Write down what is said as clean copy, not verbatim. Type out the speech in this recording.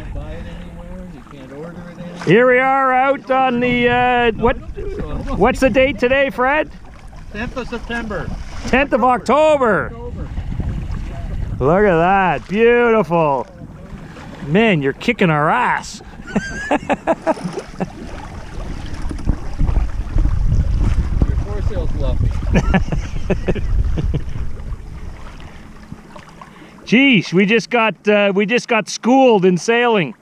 buy it anywhere. You can't order it anywhere. Here we are out on the, what's the date today, Fred? 10th of September. 10th of October. Look at that, beautiful. Man, you're kicking our ass. Your foresail's fluffy. Geez, we just got schooled in sailing.